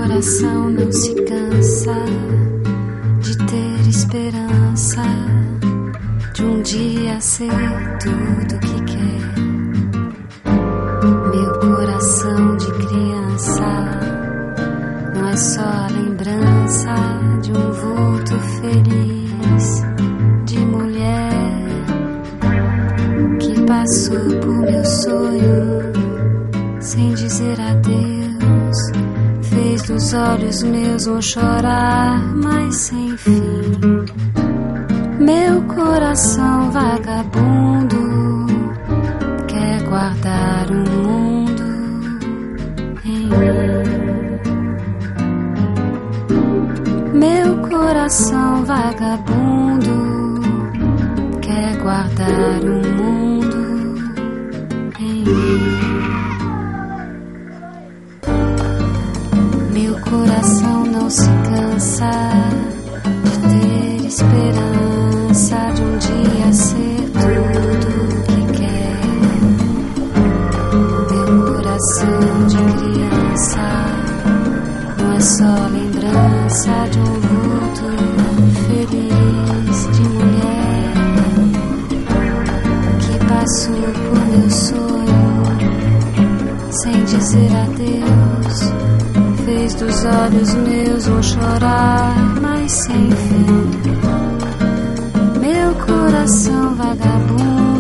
coração não se cansa de ter esperança de um dia ser tudo que quer. Meu coração de criança não é só a lembrança de um vulto feliz de mulher que passou por meu sonho sem dizer adeus, fez dos olhos meus um chorar, mas sem fim. Meu coração vagabundo quer guardar um mundo em mim. Meu coração vagabundo quer guardar um mundo em mim. Meu coração não se cansa de ter esperança de um dia ser tudo que quer. Meu coração de criança não é só lembrança de um vulto feliz de mulher que passou por meu sonho sem dizer adeus, fez dos olhos meus um chorar, mas sem fim. Meu coração vagabundo